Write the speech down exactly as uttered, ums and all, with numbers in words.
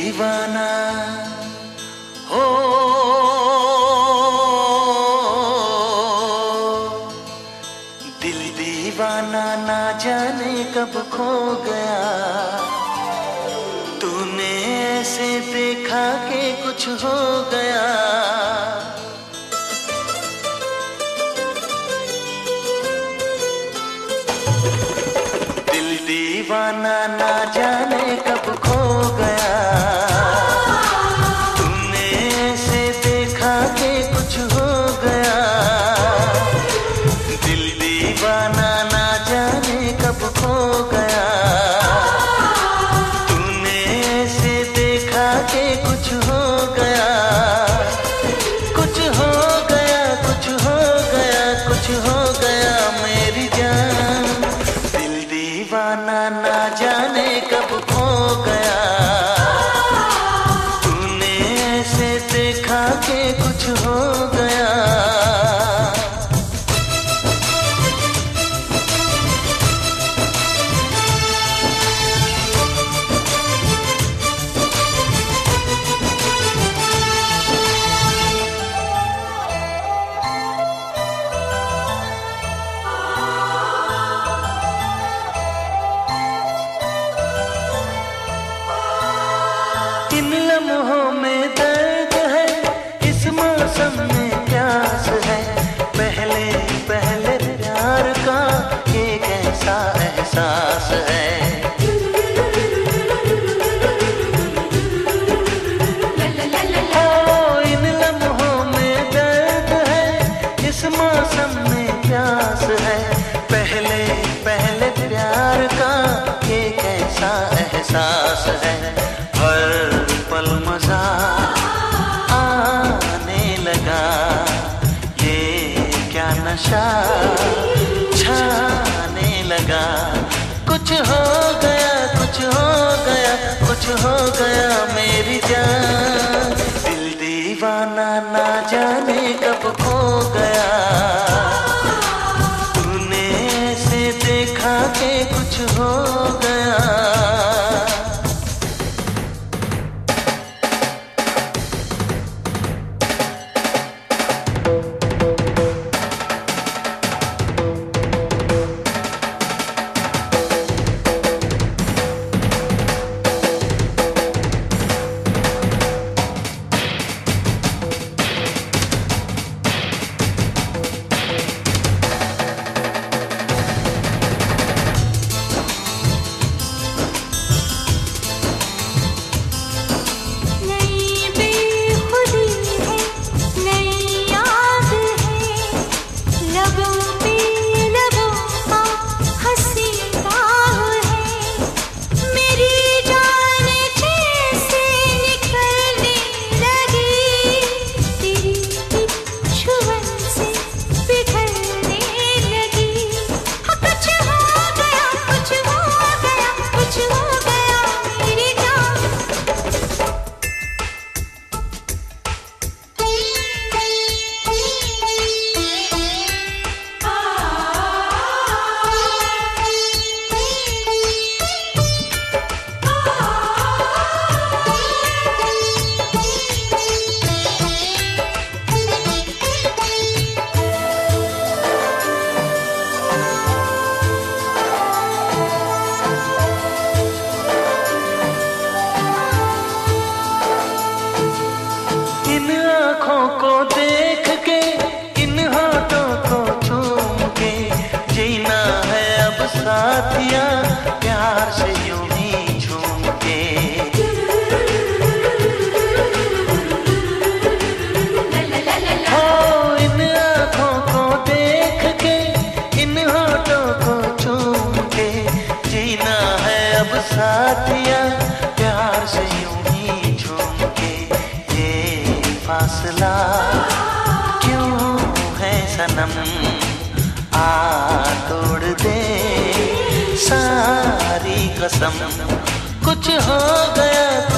दीवाना हो, दिल दीवाना ना जाने कब खो गया। तूने ऐसे देखा कि कुछ हो गया। दिल दीवाना ना जाने कब खो गया। तूने ऐसे देखा कि कुछ हो गया। दिल दीवाना ना जाने कब खो गया। तूने ऐसे देखा कि कुछ हो गया। कुछ हो गया, कुछ हो गया, कुछ हो गया मेरी जान। दिल दीवाना ना जाने कब खो गया। तूने ऐसे देखा कि कुछ हो गया। इन लम्हों में दर्द है, इस मौसम में प्यास है। पहले पहले प्यार का ये कैसा एहसास है। ओ इन लम्हों में दर्द है, इस मौसम में प्यास है। पहले पहले प्यार का ये कैसा एहसास है। हर पल मजा आने लगा, ये क्या नशा छाने लगा। कुछ हो गया, कुछ हो गया, कुछ हो गया मेरी जान। दिल दीवाना ना जाने कब खो गया। तूने ऐसे देखा कि कुछ हो गया। इन आँखों को देख के, इन होठों को चूम के, जीना है अब साथिया प्यार से यूं ही झूम के। हो इन आँखों को देख के, इन होठों को चूम के, जीना है अब साथिया प्यार से यूं ही झूम के। फासला क्यों है सनम, आ तोड़ दे सारी कसम। कुछ हो गया,